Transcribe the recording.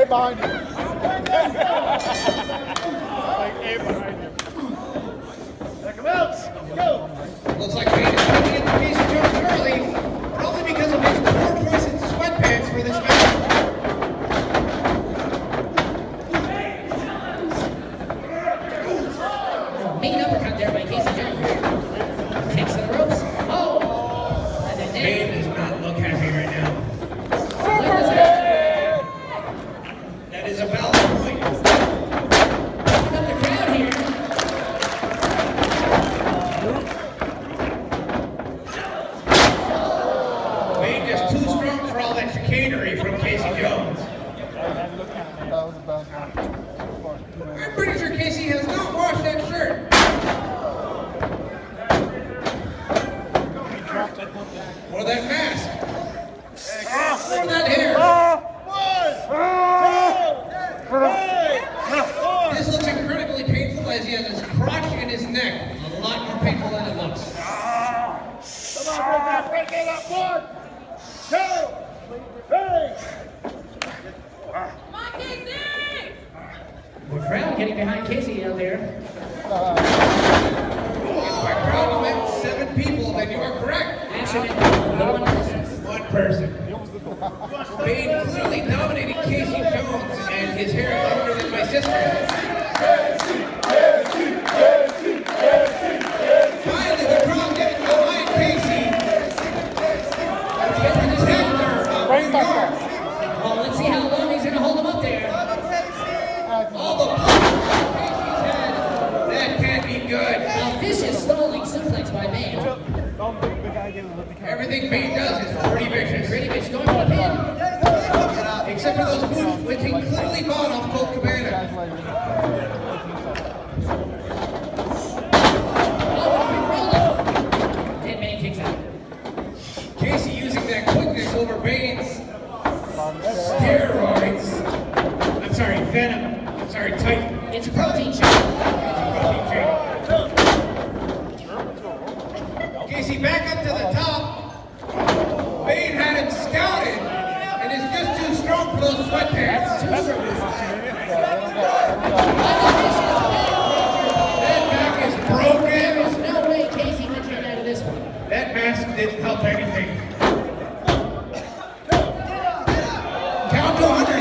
A behind you. Like A behind you. There come out. Go. Looks like Bane is coming into Casey Jones early, probably because of his poor choice in sweatpants for this match. Mean uppercut there by Casey Jones. Takes the ropes. Oh! And then Bane does not look happy right now. That is a valid point. Picking up the crowd here. Bane just too strong for all that chicanery from Casey Jones. I'm pretty sure Casey has not washed that shirt. Or that mask. Or that hair. This looks incredibly painful as he has his crotch in his neck. A lot more painful than it looks. Come on, break it up. 1, 2, 3. Come on, Casey! The crowd getting behind Casey out there. If my crowd meant 7 people, then you are correct. Actually, one person. One person. Bane clearly dominated Casey Jones, and his hair is longer than my sister. Finally, the crowd getting behind Casey. Let's get to this headler of New York. Well, let's see how long he's going to hold him up there. All the blood on Casey's head. That can't be good. A vicious stalling suplex by Bane. Everything Bane does is pretty vicious. Pretty vicious, going for the pin. Except for those moves which he clearly bought off Colt Cabana. Then Bane kicks out. Casey using that quickness over Bane's steroids. I'm sorry, venom. I'm sorry, Titan. It's a protein shake. It's a protein shake. Casey back up to the top. Bane had him scouted and is just too strong for those sweatpants. That back is broken. There is no way Casey can get out of this one. That mask didn't help anything. Count to 100.